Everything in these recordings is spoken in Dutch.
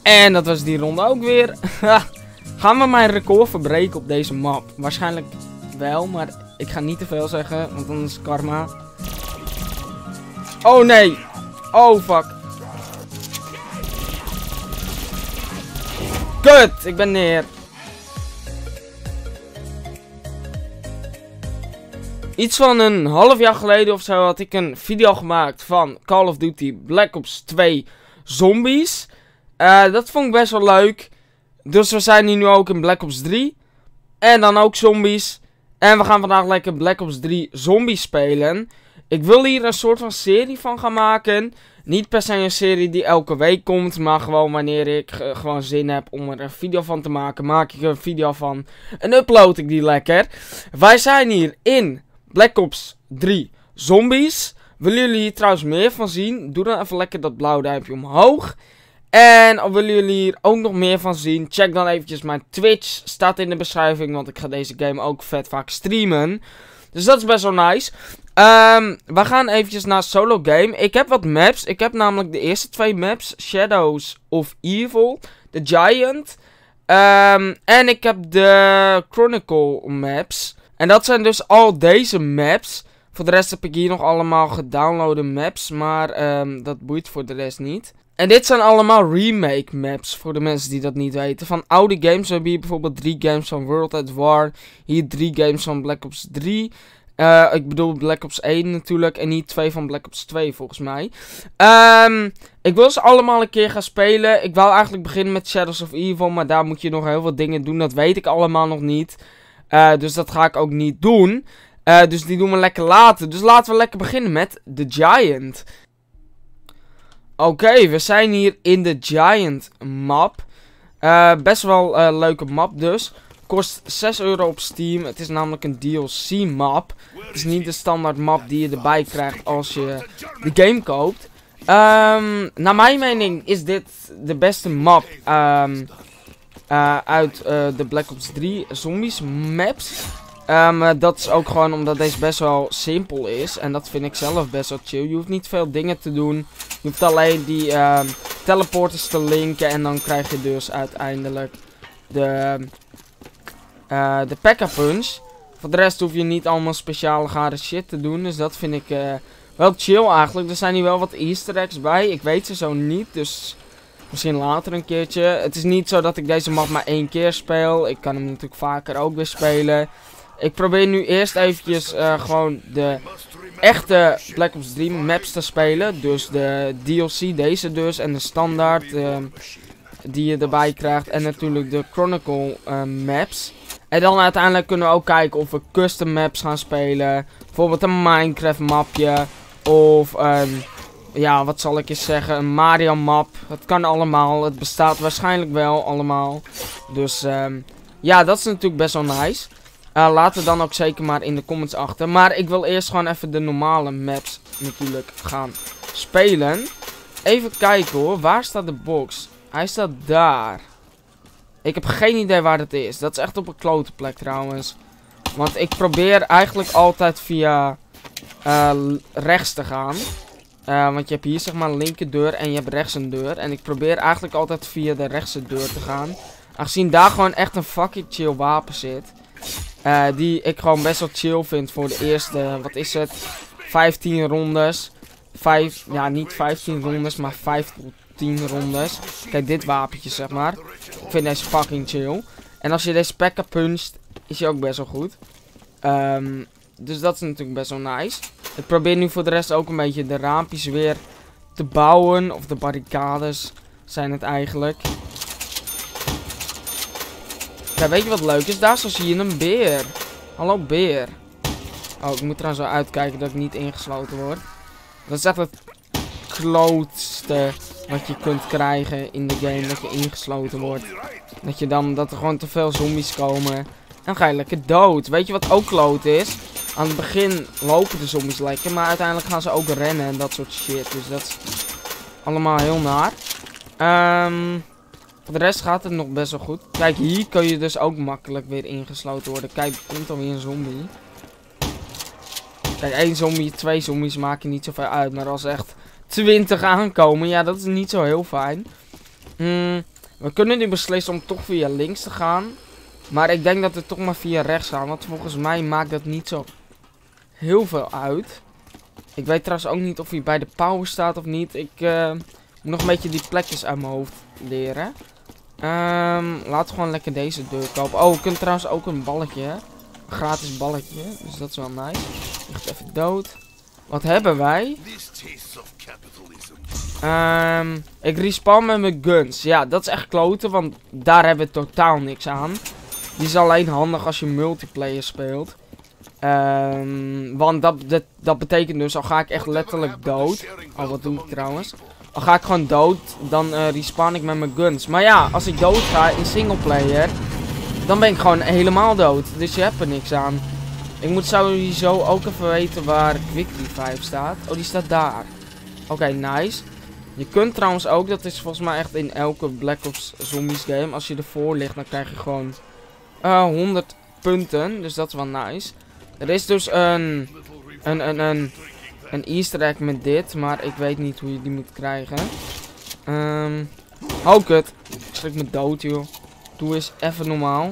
En dat was die ronde ook weer. Gaan we mijn record verbreken op deze map? Waarschijnlijk wel, maar ik ga niet te veel zeggen, want dan is het karma. Oh nee. Oh fuck. Kut, ik ben neer. Iets van een half jaar geleden of zo had ik een video gemaakt van Call of Duty Black Ops 2 Zombies. Dat vond ik best wel leuk. Dus we zijn hier nu ook in Black Ops 3. En dan ook zombies. En we gaan vandaag lekker Black Ops 3 Zombies spelen. Ik wil hier een soort van serie van gaan maken. Niet per se een serie die elke week komt. Maar gewoon wanneer ik gewoon zin heb om er een video van te maken. Maak ik er een video van. En upload ik die lekker. Wij zijn hier in Black Ops 3 Zombies. Willen jullie hier trouwens meer van zien? Doe dan even lekker dat blauwe duimpje omhoog. En willen jullie hier ook nog meer van zien? Check dan eventjes mijn Twitch. Staat in de beschrijving. Want ik ga deze game ook vet vaak streamen. Dus dat is best wel nice. We gaan eventjes naar solo game. Ik heb wat maps. Ik heb namelijk de eerste 2 maps. Shadows of Evil. The Giant. En ik heb de Chronicle maps. En dat zijn dus al deze maps. Voor de rest heb ik hier nog allemaal gedownloade maps. Maar dat boeit voor de rest niet. En dit zijn allemaal remake maps, voor de mensen die dat niet weten. Van oude games, we hebben hier bijvoorbeeld 3 games van World at War. Hier 3 games van Black Ops 3. Ik bedoel Black Ops 1 natuurlijk. En hier 2 van Black Ops 2 volgens mij. Ik wil ze allemaal een keer gaan spelen. Ik wou eigenlijk beginnen met Shadows of Evil. Maar daar moet je nog heel veel dingen doen. Dat weet ik allemaal nog niet. Dus dat ga ik ook niet doen. Dus die doen we lekker later. Dus laten we lekker beginnen met The Giant. Oké, we zijn hier in de Giant map. Best wel leuke map dus. Kost 6 euro op Steam. Het is namelijk een DLC map. Het is niet de standaard map die je erbij krijgt als je de game koopt. Naar mijn mening is dit de beste map uit de Black Ops 3 Zombies maps. Dat is ook gewoon omdat deze best wel simpel is. En dat vind ik zelf best wel chill. Je hoeft niet veel dingen te doen. Je hoeft alleen die teleporters te linken. En dan krijg je dus uiteindelijk de Pack-a-Punch. Voor de rest hoef je niet allemaal speciale gare shit te doen. Dus dat vind ik wel chill eigenlijk. Er zijn hier wel wat easter eggs bij. Ik weet ze zo niet. Dus misschien later een keertje. Het is niet zo dat ik deze map maar 1 keer speel. Ik kan hem natuurlijk vaker ook weer spelen. Ik probeer nu eerst eventjes gewoon de echte Black Ops 3 maps te spelen. Dus de DLC, deze dus. En de standaard die je erbij krijgt. En natuurlijk de Chronicle maps. En dan uiteindelijk kunnen we ook kijken of we custom maps gaan spelen. Bijvoorbeeld een Minecraft mapje. Of ja, wat zal ik eens zeggen, een Mario map. Het kan allemaal, het bestaat waarschijnlijk wel allemaal. Dus ja, dat is natuurlijk best wel nice. Laat het dan ook zeker maar in de comments achter. Maar ik wil eerst gewoon even de normale maps natuurlijk gaan spelen. Even kijken hoor, waar staat de box? Hij staat daar. Ik heb geen idee waar dat is. Dat is echt op een klote plek trouwens. Want ik probeer eigenlijk altijd via rechts te gaan. Want je hebt hier zeg maar een linkerdeur en je hebt rechts een deur. En ik probeer eigenlijk altijd via de rechtse deur te gaan. Aangezien daar gewoon echt een fucking chill wapen zit. Die ik gewoon best wel chill vind voor de eerste, wat is het, 15 rondes. Ja niet 15 rondes, maar 5 tot 10 rondes. Kijk dit wapentje zeg maar. Ik vind deze fucking chill. En als je deze P.E.K.K.A. puncht, is hij ook best wel goed. Dus dat is natuurlijk best wel nice. Ik probeer nu voor de rest ook een beetje de raampjes weer te bouwen. Of de barricades zijn het eigenlijk. Ja, weet je wat leuk is? Daar zie je een beer. Hallo beer. Oh, ik moet er zo uitkijken dat ik niet ingesloten word. Dat is echt het klootste wat je kunt krijgen in de game. Dat je ingesloten wordt. Dat er gewoon te veel zombies komen. En dan ga je lekker dood. Weet je wat ook kloot is? Aan het begin lopen de zombies lekker. Maar uiteindelijk gaan ze ook rennen en dat soort shit. Dus dat is allemaal heel naar. Voor de rest gaat het nog best wel goed. Kijk, hier kun je dus ook makkelijk weer ingesloten worden. Kijk, er komt alweer een zombie. Kijk, 1 zombie, 2 zombies maken niet zoveel uit. Maar als echt 20 aankomen, ja, dat is niet zo heel fijn. We kunnen nu beslissen om toch via links te gaan. Maar ik denk dat we toch maar via rechts gaan. Want volgens mij maakt dat niet zo heel veel uit. Ik weet trouwens ook niet of hij bij de power staat of niet. Ik moet nog een beetje die plekjes uit mijn hoofd leren. Laten we gewoon lekker deze deur kopen. Oh, we kunnen trouwens ook een balletje. Een gratis balletje. Dus dat is wel nice. Ligt even dood. Wat hebben wij? Ik respawn met mijn guns. Ja, dat is echt kloten. Want daar hebben we totaal niks aan. Die is alleen handig als je multiplayer speelt. Want dat betekent dus, al ga ik echt letterlijk dood. Oh, wat doe ik trouwens? Al ga ik gewoon dood, dan respawn ik met mijn guns. Maar ja, als ik dood ga in singleplayer, dan ben ik gewoon helemaal dood. Dus je hebt er niks aan. Ik moet sowieso ook even weten waar Quick Revive staat. Oh, die staat daar. Oké, nice. Je kunt trouwens ook, dat is volgens mij echt in elke Black Ops Zombies game. Als je ervoor ligt, dan krijg je gewoon 100 punten. Dus dat is wel nice. Er is dus een easter egg met dit, maar ik weet niet hoe je die moet krijgen. Oh kut. Ik schrik me dood, joh. Doe eens even normaal.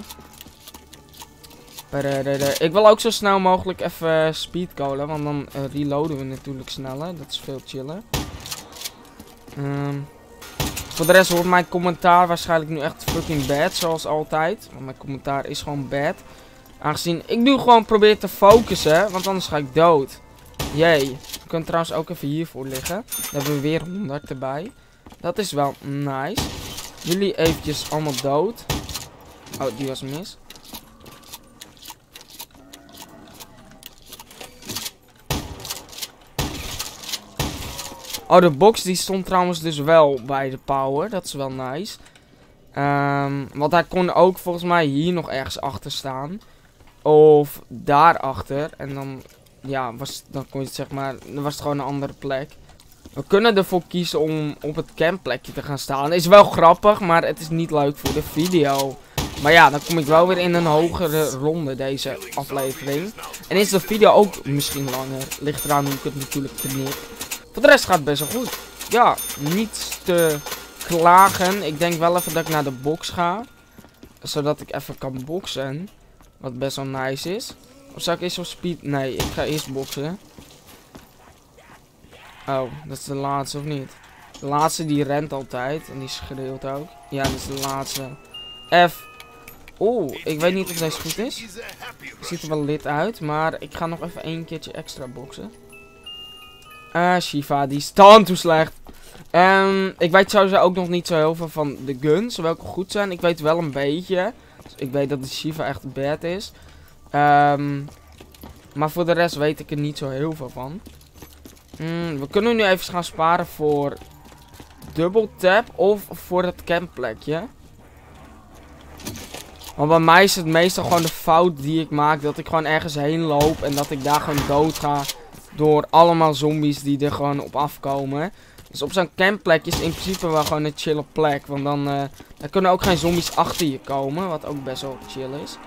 Ik wil ook zo snel mogelijk even speedcallen, want dan reloaden we natuurlijk sneller. Dat is veel chiller. Voor de rest wordt mijn commentaar waarschijnlijk nu echt fucking bad, zoals altijd. Want mijn commentaar is gewoon bad. Aangezien ik nu gewoon probeer te focussen, want anders ga ik dood. Jee. We kunnen trouwens ook even hiervoor liggen. Dan hebben we weer 100 erbij. Dat is wel nice. Jullie eventjes allemaal dood. Oh, die was mis. Oh, de box die stond trouwens dus wel bij de power. Dat is wel nice. Want hij kon ook volgens mij hier nog ergens achter staan. Of daarachter. En dan, ja, dan kon je het zeg maar, dan was het gewoon een andere plek. We kunnen ervoor kiezen om op het campplekje te gaan staan. Is wel grappig, maar het is niet leuk voor de video. Maar ja, dan kom ik wel weer in een hogere ronde deze aflevering. En is de video ook misschien langer. Ligt eraan hoe ik het natuurlijk knip. Voor de rest gaat het best wel goed. Ja, niet te klagen. Ik denk wel even dat ik naar de box ga. Zodat ik even kan boksen. Wat best wel nice is. Of zou ik eerst op speed? Nee, ik ga eerst boksen. Oh, dat is de laatste of niet? De laatste die rent altijd. En die schreeuwt ook. Ja, dat is de laatste. F. Oeh, ik weet niet of deze goed is. Ziet er wel lid uit. Maar ik ga nog even een keertje extra boksen. Shiva, die is toe slecht. Ik weet sowieso ook nog niet zo heel veel van de guns. Welke goed zijn. Ik weet wel een beetje. Dus ik weet dat de Shiva echt bad is. Maar voor de rest weet ik er niet zo heel veel van. We kunnen nu even gaan sparen voor double tap of voor het campplekje. Want bij mij is het meestal gewoon de fout die ik maak. Dat ik gewoon ergens heen loop en dat ik daar gewoon dood ga. Door allemaal zombies die er gewoon op afkomen. Dus op zo'n campplekje is in principe wel gewoon een chille plek. Want dan kunnen ook geen zombies achter je komen. Wat ook best wel chill is.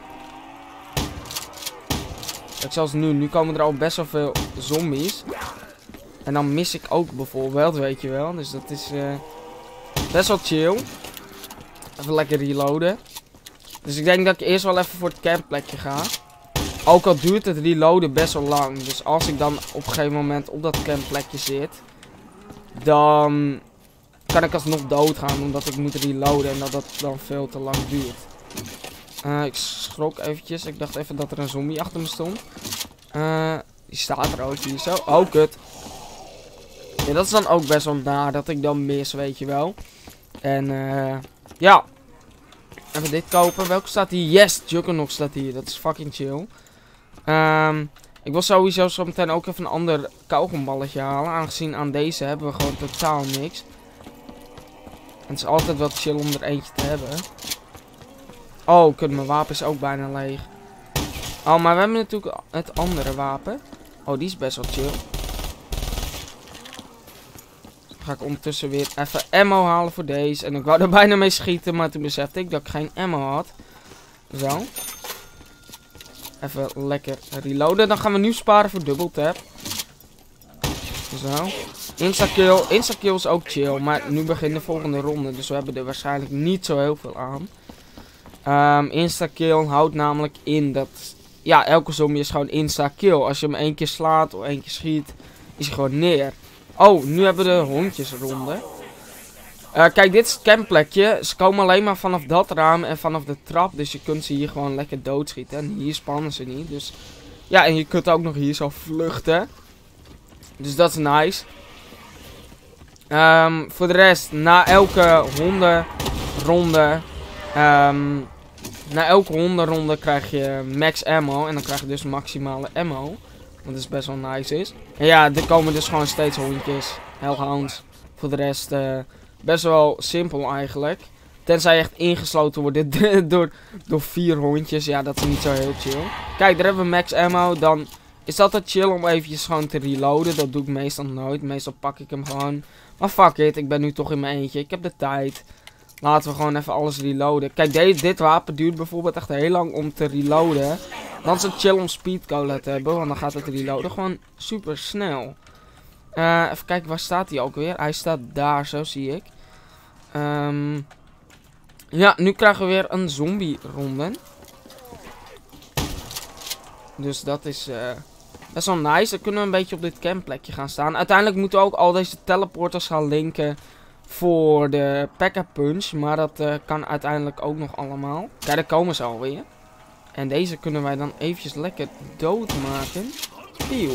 Kijk, zoals nu komen er al best wel veel zombies. En dan mis ik ook bijvoorbeeld, weet je wel. Dus dat is best wel chill. Even lekker reloaden. Dus ik denk dat ik eerst wel even voor het campplekje ga. Ook al duurt het reloaden best wel lang. Dus als ik dan op een gegeven moment op dat campplekje zit. Dan kan ik alsnog doodgaan. Omdat ik moet reloaden. En dat dan veel te lang duurt. Ik schrok eventjes. Ik dacht even dat er een zombie achter me stond. Die staat er ook hier zo. Oh, kut. Ja, dat is dan ook best wel naar dat ik dan mis, weet je wel. En ja. Even dit kopen. Welke staat hier? Yes, Juggernaut staat hier. Dat is fucking chill. Ik wil sowieso zo meteen ook even een ander kauwgomballetje halen. Aangezien aan deze hebben we gewoon totaal niks. En het is altijd wel chill om er eentje te hebben. Oh, kut, mijn wapen is ook bijna leeg. Oh, maar we hebben natuurlijk het andere wapen. Oh, die is best wel chill. Dan ga ik ondertussen weer even ammo halen voor deze. En ik wou er bijna mee schieten, maar toen besefte ik dat ik geen ammo had. Zo. Even lekker reloaden. Dan gaan we nu sparen voor double tap. Zo. Instakill. Instakill is ook chill. Maar nu begint de volgende ronde. Dus we hebben er waarschijnlijk niet zo heel veel aan. Instakill houdt namelijk in dat... Ja, elke zombie is gewoon instakill. Als je hem 1 keer slaat of 1 keer schiet, is hij gewoon neer. Oh, nu hebben we de hondjesronde. Kijk, dit is het campplekje. Ze komen alleen maar vanaf dat raam en vanaf de trap. Dus je kunt ze hier gewoon lekker doodschieten. En hier spannen ze niet. Dus ja, en je kunt ook nog hier zo vluchten. Dus dat is nice. Voor de rest, na elke hondenronde... na elke hondenronde krijg je max ammo. En dan krijg je dus maximale ammo. Wat dus best wel nice is. En ja, er komen dus gewoon steeds hondjes. Hellhounds. Voor de rest best wel simpel eigenlijk. Tenzij je echt ingesloten wordt door 4 hondjes. Ja, dat is niet zo heel chill. Kijk, daar hebben we max ammo. Dan is het altijd chill om eventjes gewoon te reloaden. Dat doe ik meestal nooit. Meestal pak ik hem gewoon. Maar fuck it, ik ben nu toch in mijn eentje. Ik heb de tijd. Laten we gewoon even alles reloaden. Kijk, dit wapen duurt bijvoorbeeld echt heel lang om te reloaden. Dan is het chill om speed cola te hebben. Want dan gaat het reloaden gewoon super snel. Even kijken, waar staat hij ook weer? Hij staat daar, zo zie ik. Ja, nu krijgen we weer een zombie ronde. Dus dat is best wel nice. Dan kunnen we een beetje op dit campplekje gaan staan. Uiteindelijk moeten we ook al deze teleporters gaan linken voor de Pack-a-Punch. Maar dat kan uiteindelijk ook nog allemaal. Kijk, daar komen ze alweer. En deze kunnen wij dan eventjes lekker doodmaken. Eeuw.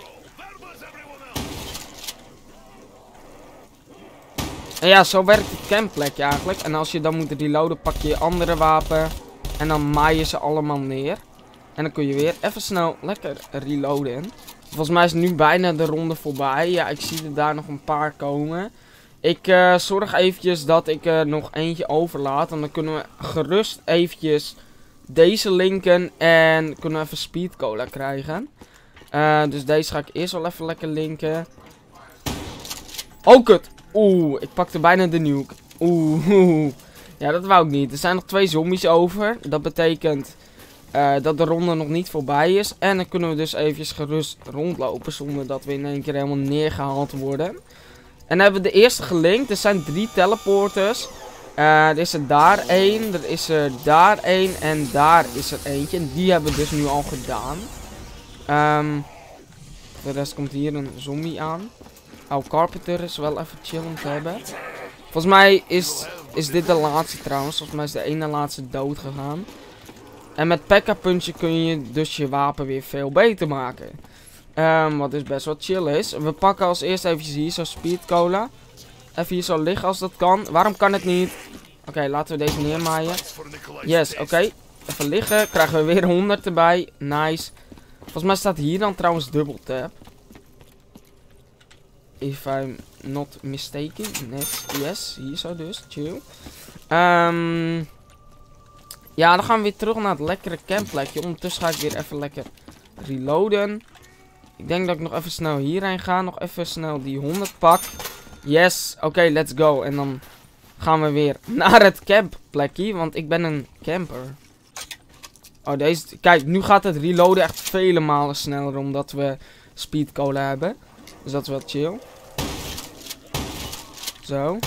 En ja, zo werkt het campplekje eigenlijk. En als je dan moet reloaden, pak je je andere wapen. En dan maai je ze allemaal neer. En dan kun je weer even snel lekker reloaden. Volgens mij is nu bijna de ronde voorbij. Ja, ik zie er daar nog een paar komen. Ik zorg eventjes dat ik er nog eentje overlaat. En dan kunnen we gerust eventjes deze linken. En kunnen we even speed cola krijgen. Dus deze ga ik eerst wel even lekker linken. Oh, kut! Oeh, ik pakte bijna de nuke. Oeh. Ja, dat wou ik niet. Er zijn nog 2 zombies over. Dat betekent dat de ronde nog niet voorbij is. En dan kunnen we dus eventjes gerust rondlopen. Zonder dat we in één keer helemaal neergehaald worden. En dan hebben we de eerste gelinkt. Er zijn 3 teleporters. Er is er daar 1. Er is er daar 1. En daar is er eentje. En die hebben we dus nu al gedaan. De rest komt hier een zombie aan. Oh, Carpenter is wel even chill om te hebben. Volgens mij is dit de laatste trouwens. Volgens mij is de ene laatste dood gegaan. En met Pack-a-Punch kun je dus je wapen weer veel beter maken. Wat dus best wel chill is. We pakken als eerste eventjes hier zo speed cola. Even hier zo liggen als dat kan. Waarom kan het niet? Oké, laten we deze neermaaien. Yes, oké. Even liggen. Krijgen we weer 100 erbij. Nice. Volgens mij staat hier dan trouwens double tap. If I'm not mistaken. Net. Yes, hier zo dus. Chill. Ja, dan gaan we weer terug naar het lekkere campplekje. Ondertussen ga ik weer even lekker reloaden. Ik denk dat ik nog even snel hierheen ga. Nog even snel die 100 pak. Yes, oké, let's go. En dan gaan we weer naar het campplekje. Want ik ben een camper. Oh, deze... Kijk, nu gaat het reloaden echt vele malen sneller. Omdat we speed cola hebben. Dus dat is wel chill. Zo.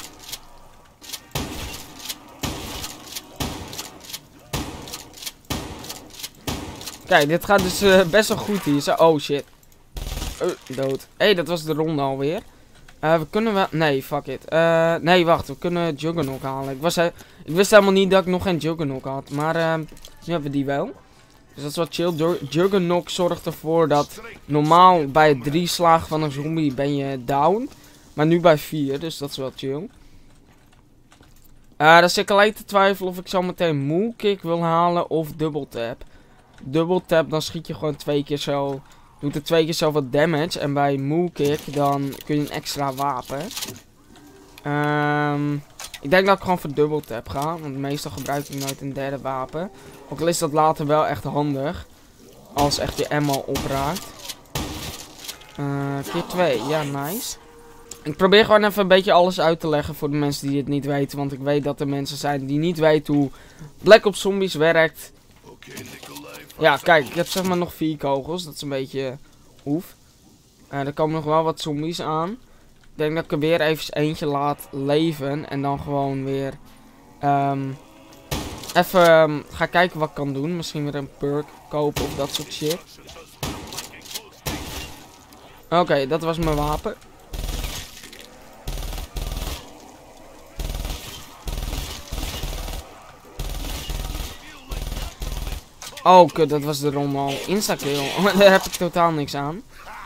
Kijk, dit gaat dus best wel goed hier. Zo. Oh shit. Dood. Hé, dat was de ronde alweer. We kunnen wel... Nee, fuck it. Nee, wacht. We kunnen Juggernog halen. Ik wist helemaal niet dat ik nog geen Juggernog had. Maar nu hebben we die wel. Dus dat is wat chill. Juggernog zorgt ervoor dat normaal bij 3 slagen van een zombie ben je down. Maar nu bij 4. Dus dat is wel chill. Dan zit ik alleen te twijfelen of ik zo meteen Mule Kick wil halen of Double Tap. Double Tap, dan schiet je gewoon 2 keer zo... Doet er 2 keer zoveel damage. En bij Mule Kick, dan kun je een extra wapen. Ik denk dat ik gewoon voor Double Tap ga. Want meestal gebruik ik nooit een derde wapen. Ook al is dat later wel echt handig. Als echt je ammo opraakt. Keer 2, ja, nice. Ik probeer gewoon even een beetje alles uit te leggen voor de mensen die het niet weten. Want ik weet dat er mensen zijn die niet weten hoe Black Ops Zombies werkt. Ja, kijk, ik heb zeg maar nog 4 kogels. Dat is een beetje oef. Er komen nog wel wat zombies aan. Ik denk dat ik er weer even eentje laat leven. En dan gewoon weer... even ga kijken wat ik kan doen. Misschien weer een perk kopen of dat soort shit. Oké, dat was mijn wapen. Oh, kut, dat was de ronde al. Insta-kill. Daar heb ik totaal niks aan.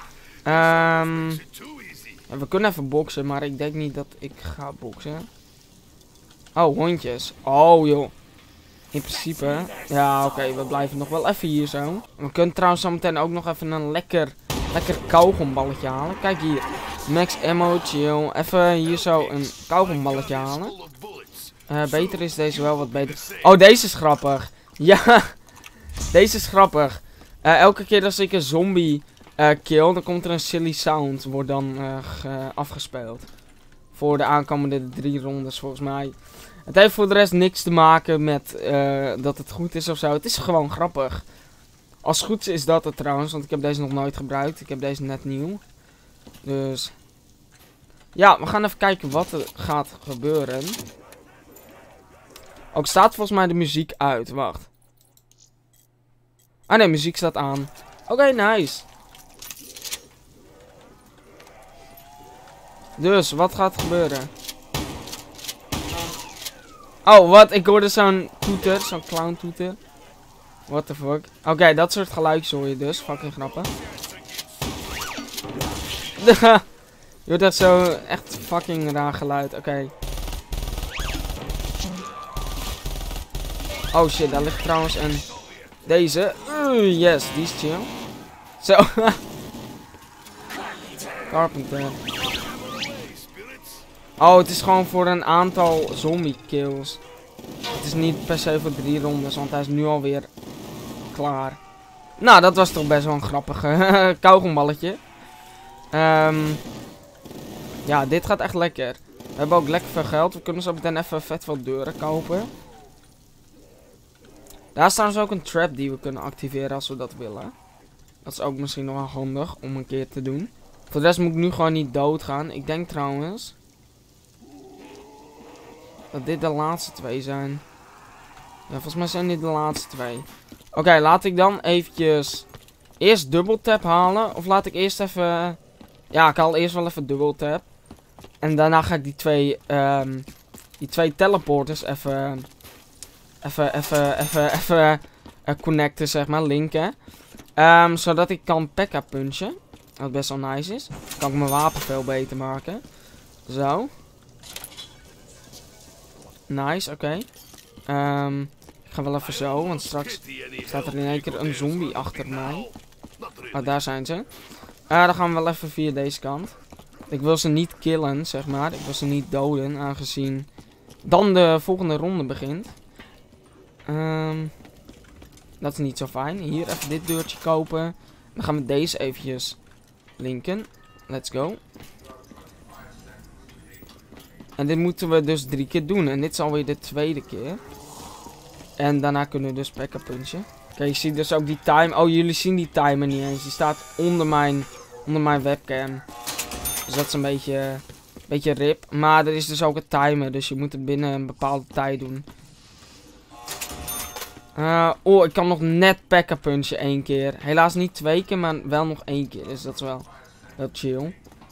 We kunnen even boksen, maar ik denk niet dat ik ga boksen. Oh, hondjes. Oh, joh. In principe. Ja, oké, we blijven nog wel even hier zo. We kunnen trouwens zometeen ook nog even een lekker kauwgomballetje halen. Kijk hier. Max ammo, chill. Even hier zo een kauwgomballetje halen. Beter is deze wel wat beter. Oh, deze is grappig. Ja, deze is grappig. Elke keer als ik een zombie kill, dan komt er een silly sound. Wordt dan afgespeeld. Voor de aankomende 3 rondes volgens mij. Het heeft voor de rest niks te maken met dat het goed is of zo. Het is gewoon grappig. Als het goed is dat het trouwens, want ik heb deze nog nooit gebruikt. Ik heb deze net nieuw. Dus... ja, we gaan even kijken wat er gaat gebeuren. Ook staat volgens mij de muziek uit. Wacht. Ah nee, muziek staat aan. Oké, nice. Dus, wat gaat gebeuren? Oh, wat? Ik hoorde zo'n toeter. Zo'n clown toeter. What the fuck? Oké, dat soort geluidjes hoor je dus. Fucking grappig. Je hoort echt zo... echt fucking raar geluid. Oké. Oh shit, daar ligt trouwens een... deze. Yes, die is chill. Zo. Carpenter. Oh, het is gewoon voor een aantal zombie kills. Het is niet per se voor 3 rondes, want hij is nu alweer klaar. Nou, dat was toch best wel een grappige kauwgomballetje. Ja, dit gaat echt lekker. We hebben ook lekker veel geld. We kunnen zo meteen even vet veel deuren kopen. Daar is trouwens ook een trap die we kunnen activeren als we dat willen. Dat is ook misschien nog wel handig om een keer te doen. Voor de rest moet ik nu gewoon niet doodgaan. Ik denk trouwens... dat dit de laatste 2 zijn. Ja, volgens mij zijn dit de laatste 2. Oké, laat ik dan eventjes... eerst double tap halen. Of laat ik eerst even... ja, ik haal eerst wel even double tap. En daarna ga ik die twee teleporters even connecten, zeg maar, linken. Zodat ik kan P.E.K.K.A. punchen. Wat best wel nice is. Dan kan ik mijn wapen veel beter maken. Zo. Nice, oké. Ik ga wel even zo, want straks staat er in één keer een zombie achter mij. Oh, daar zijn ze. Dan gaan we wel even via deze kant. Ik wil ze niet killen, zeg maar. Ik wil ze niet doden, aangezien dan de volgende ronde begint. Dat is niet zo fijn. Hier even dit deurtje kopen. Dan gaan we deze eventjes linken. Let's go. En dit moeten we dus 3 keer doen. En dit is alweer de 2e keer. En daarna kunnen we dus P.E.K.K.A. punchen. Oké, je ziet dus ook die time. Oh, jullie zien die timer niet eens. Die staat onder mijn webcam. Dus dat is een beetje rip. Maar er is dus ook een timer. Dus je moet het binnen een bepaalde tijd doen. Oh, ik kan nog net P.E.K.K.A. punchen 1 keer. Helaas niet 2 keer, maar wel nog 1 keer. Dus dat is wel chill.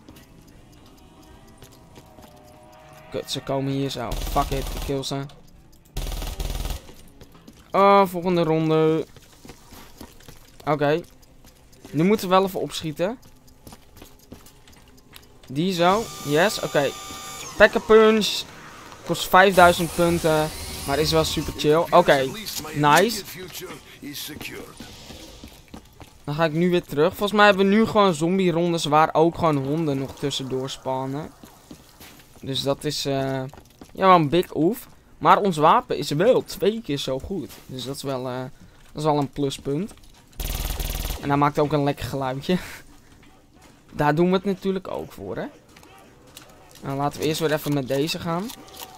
Kut, ze komen hier zo. Fuck it, ik kill ze. Oh, volgende ronde. Oké. Nu moeten we wel even opschieten. Die zo. Yes, oké. P.E.K.K.A. punch. Kost 5000 punten. Maar is wel super chill. Oké. Nice. Dan ga ik nu weer terug. Volgens mij hebben we nu gewoon zombie rondes waar ook gewoon honden nog tussendoor spannen. Dus dat is ja, wel een big oef. Maar ons wapen is wel 2 keer zo goed. Dus dat is wel een pluspunt. En hij maakt ook een lekker geluidje. Daar doen we het natuurlijk ook voor, hè. Nou, laten we eerst weer even met deze gaan.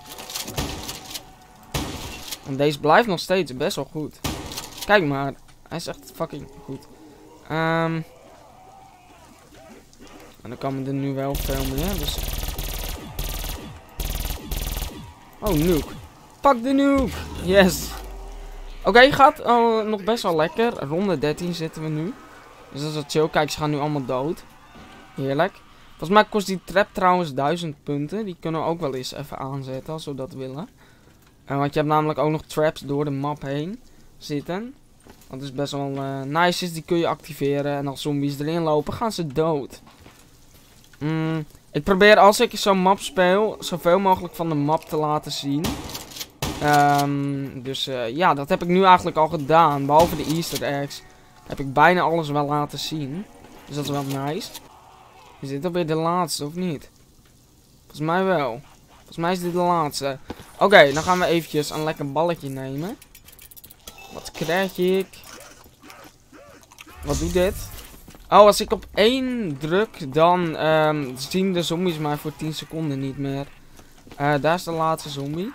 Want deze blijft nog steeds best wel goed. Kijk maar. Hij is echt fucking goed. En dan komen er nu wel veel meer, dus... Oh, nuke. Pak de nuke! Yes! Oké, gaat nog best wel lekker. Ronde 13 zitten we nu. Dus dat is wat chill. Kijk, ze gaan nu allemaal dood. Heerlijk. Volgens mij kost die trap trouwens 1000 punten. Die kunnen we ook wel eens even aanzetten als we dat willen. Want je hebt namelijk ook nog traps door de map heen zitten. Dat is best wel nice is. Die kun je activeren. En als zombies erin lopen, gaan ze dood. Ik probeer als ik zo'n map speel, zoveel mogelijk van de map te laten zien. Ja, dat heb ik nu eigenlijk al gedaan. Behalve de easter eggs heb ik bijna alles wel laten zien. Dus dat is wel nice. Is dit alweer de laatste of niet? Volgens mij wel. Volgens mij is dit de laatste. Oké, dan gaan we eventjes een lekker balletje nemen. Wat krijg ik? Wat doet dit? Oh, als ik op 1 druk, dan zien de zombies mij voor 10 seconden niet meer. Daar is de laatste zombie.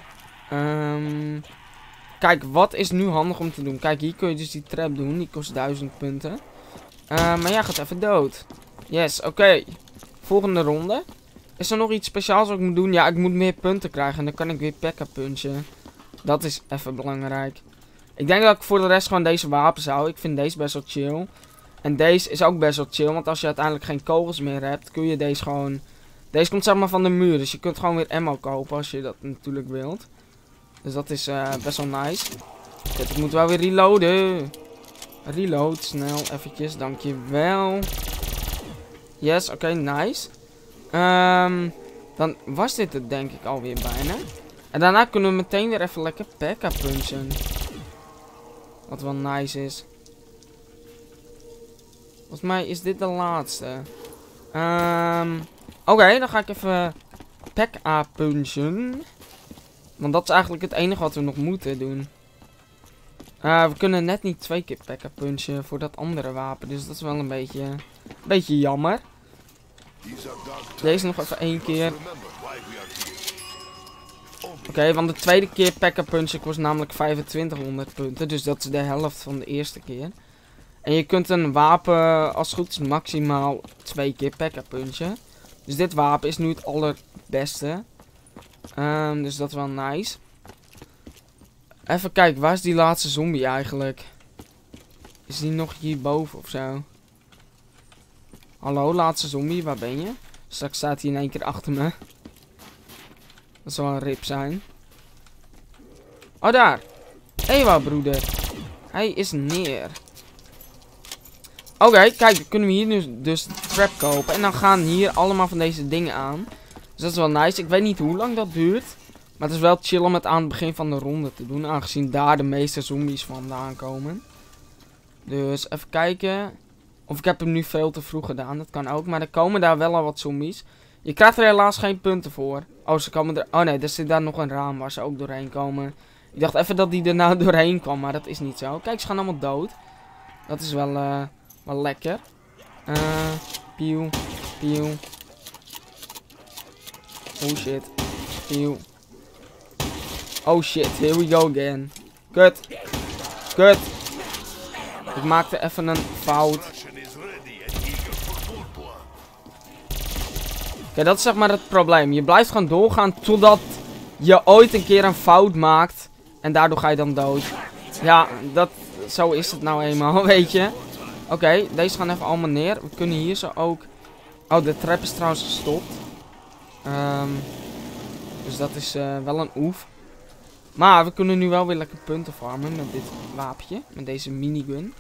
Kijk, wat is nu handig om te doen? Kijk, hier kun je dus die trap doen. Die kost 1000 punten. Maar jij gaat even dood. Yes, oké. Volgende ronde. Is er nog iets speciaals wat ik moet doen? Ja, ik moet meer punten krijgen. En dan kan ik weer P.E.K.K.A. punchen. Dat is even belangrijk. Ik denk dat ik voor de rest gewoon deze wapens hou. Ik vind deze best wel chill. En deze is ook best wel chill. Want als je uiteindelijk geen kogels meer hebt, kun je deze gewoon... Deze komt zeg maar van de muur. Dus je kunt gewoon weer ammo kopen als je dat natuurlijk wilt. Dus dat is best wel nice. Kijk, ik moet wel weer reloaden. Reload, snel, eventjes, dankjewel. Yes, oké, nice. Dan was dit het denk ik alweer bijna. En daarna kunnen we meteen weer even lekker P.E.K.K.A. punchen. Wat wel nice is. Volgens mij is dit de laatste. Oké, dan ga ik even P.E.K.K.A. punchen. Want dat is eigenlijk het enige wat we nog moeten doen. We kunnen net niet 2 keer P.E.K.K.A. punchen voor dat andere wapen. Dus dat is wel een beetje jammer. Deze nog even 1 keer. Oké, want de tweede keer P.E.K.K.A. punchen kost namelijk 2500 punten. Dus dat is de helft van de eerste keer. En je kunt een wapen als het goed is maximaal 2 keer P.E.K.K.A. punchen. Dus dit wapen is nu het allerbeste. Dus dat is wel nice. Even kijken, waar is die laatste zombie eigenlijk? Is die nog hierboven of zo? Hallo, laatste zombie, waar ben je? Straks staat hij in één keer achter me. Dat zal een rip zijn. Oh, daar. Ewa, broeder. Hij is neer. Oké, kijk, dan kunnen we hier nu dus de trap kopen. En dan gaan hier allemaal van deze dingen aan. Dus dat is wel nice. Ik weet niet hoe lang dat duurt. Maar het is wel chill om het aan het begin van de ronde te doen. Aangezien daar de meeste zombies vandaan komen. Dus even kijken. Of ik heb hem nu veel te vroeg gedaan. Dat kan ook. Maar er komen daar wel al wat zombies. Je krijgt er helaas geen punten voor. Oh, ze komen er... Oh nee, er zit daar nog een raam waar ze ook doorheen komen. Ik dacht even dat die er nou doorheen kwam. Maar dat is niet zo. Kijk, ze gaan allemaal dood. Dat is wel lekker. Pieuw. Pieuw. Oh shit. Pieuw. Oh shit, here we go again. Kut. Kut. Ik maakte even een fout. Kijk, dat is zeg maar het probleem. Je blijft gewoon doorgaan totdat je ooit een keer een fout maakt. En daardoor ga je dan dood. Ja, zo is het nou eenmaal, weet je. Oké, deze gaan even allemaal neer. We kunnen hier zo ook... Oh, de trap is trouwens gestopt. Dus dat is wel een oef. Maar we kunnen nu wel weer lekker punten farmen met dit wapentje. Met deze minigun.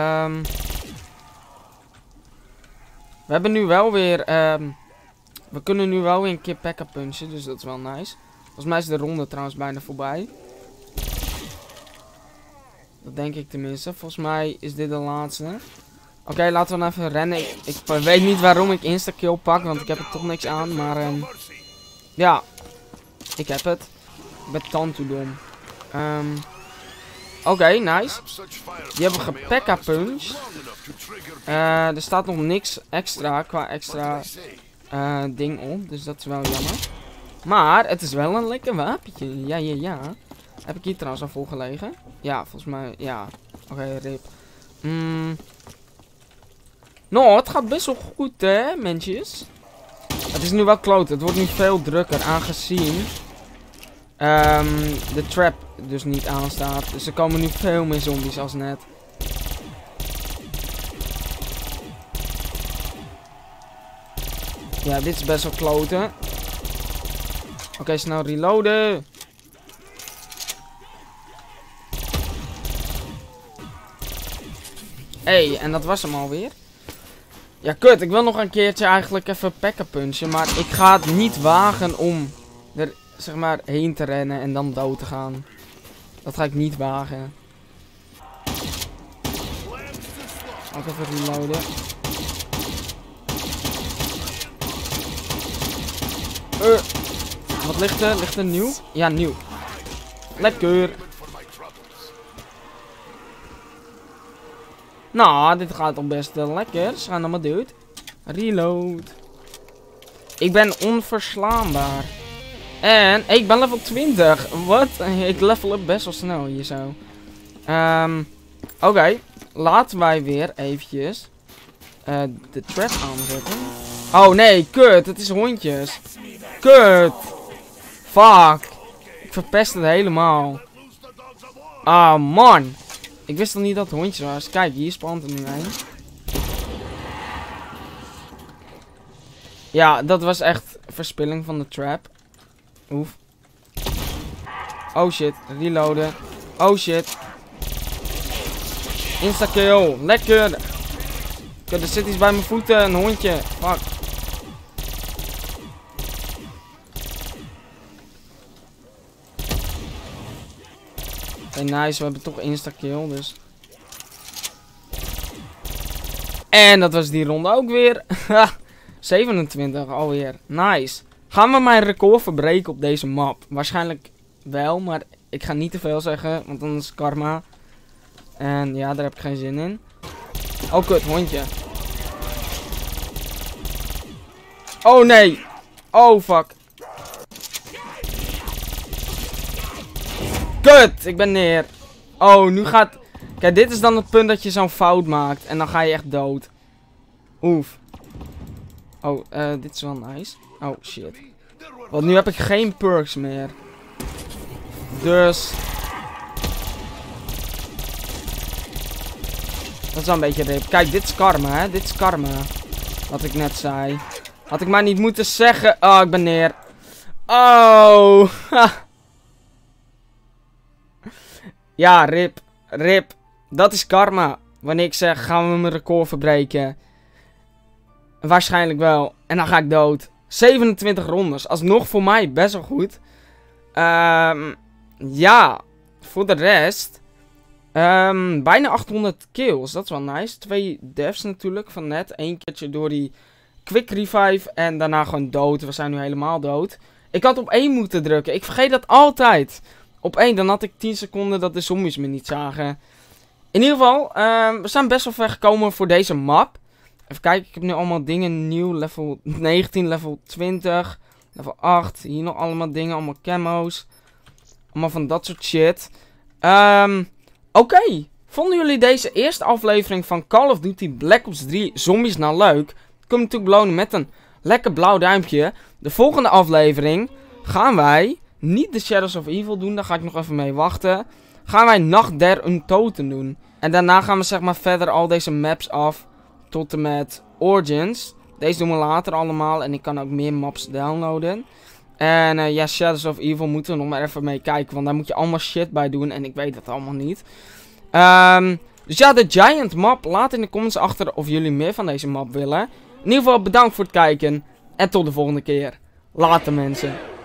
We hebben nu wel weer... we kunnen nu wel weer een keer P.E.K.K.A. punchen. Dus dat is wel nice. Volgens mij is de ronde trouwens bijna voorbij. Dat denk ik tenminste. Volgens mij is dit de laatste. Oké, laten we dan even rennen. Ik weet niet waarom ik insta-kill pak. Want ik heb er toch niks aan. Maar ja. Ik heb het. Ik ben tandtoedom. Oké, nice. Die hebben ge-P.E.K.K.A. punched. Er staat nog niks extra qua extra ding op. Dus dat is wel jammer. Maar het is wel een lekker wapentje. Ja. Heb ik hier trouwens al voor gelegen? Ja, volgens mij. Ja. Oké, rip. Nou, het gaat best wel goed, hè, mensjes. Het is nu wel kloot. Het wordt nu veel drukker, aangezien de trap dus niet aanstaat. Dus er komen nu veel meer zombies als net. Ja, dit is best wel kloten. Oké, snel reloaden. Hey, en dat was hem alweer. Ja, kut. Ik wil nog een keertje eigenlijk even packen punchen. Maar ik ga het niet wagen om er, zeg maar, heen te rennen en dan dood te gaan. Dat ga ik niet wagen. Ook even reloaden. Wat ligt er? Ligt er nieuw? Ja, nieuw. Lekker. Nou, dit gaat toch best lekker. Ze gaan allemaal dood. Reload. Ik ben onverslaanbaar. En ik ben level 20. Wat? Ik level up best wel snel hier zo. Oké. Laten wij weer eventjes de trap aanzetten. Oh nee, kut. Het is hondjes. Kut. Fuck. Ik verpest het helemaal. Ah, man. Ik wist nog niet dat het hondjes was. Kijk, hier spant er nu een. Ja, dat was echt verspilling van de trap. Oef. Oh shit, reloaden. Oh shit. Insta-kill. Lekker. Kut, er zit iets bij mijn voeten. Een hondje. Fuck. Oké, nice. We hebben toch insta-kill, dus. En dat was die ronde ook weer. 27 alweer. Nice. Gaan we mijn record verbreken op deze map? Waarschijnlijk wel, maar ik ga niet te veel zeggen, want dan is karma. En ja, daar heb ik geen zin in. Oh, kut, hondje. Oh, nee. Oh, fuck. Kut, ik ben neer. Oh, nu gaat... Kijk, dit is dan het punt dat je zo'n fout maakt. En dan ga je echt dood. Oef. Oh, dit is wel nice. Oh, shit. Want nu heb ik geen perks meer. Dus... Dat is wel een beetje rip. Kijk, dit is karma, hè. Dit is karma. Wat ik net zei. Had ik maar niet moeten zeggen. Oh, ik ben neer. Oh. Ja, rip. Rip. Dat is karma. Wanneer ik zeg, gaan we mijn record verbreken. Waarschijnlijk wel. En dan ga ik dood. 27 rondes. Alsnog voor mij best wel goed. Ja. Voor de rest. Bijna 800 kills. Dat is wel nice. 2 deaths natuurlijk van net. 1 keertje door die quick revive. En daarna gewoon dood. We zijn nu helemaal dood. Ik had op 1 moeten drukken. Ik vergeet dat altijd. Op 1. Dan had ik 10 seconden dat de zombies me niet zagen. In ieder geval. We zijn best wel ver gekomen voor deze map. Even kijken. Ik heb nu allemaal dingen nieuw. Level 19. Level 20. Level 8. Hier nog allemaal dingen. Allemaal camo's. Allemaal van dat soort shit. Oké. Vonden jullie deze eerste aflevering van Call of Duty Black Ops 3 Zombies nou leuk? Kom natuurlijk belonen met een lekker blauw duimpje. De volgende aflevering gaan wij niet de Shadows of Evil doen. Daar ga ik nog even mee wachten. Gaan wij Nacht der Untoten doen. En daarna gaan we zeg maar verder al deze maps af. Tot en met Origins. Deze doen we later allemaal. En ik kan ook meer maps downloaden. En ja, Shadows of Evil moeten we nog maar even mee kijken. Want daar moet je allemaal shit bij doen. En ik weet dat allemaal niet. Dus ja, de Giant map. Laat in de comments achter of jullie meer van deze map willen. In ieder geval bedankt voor het kijken. En tot de volgende keer. Later mensen.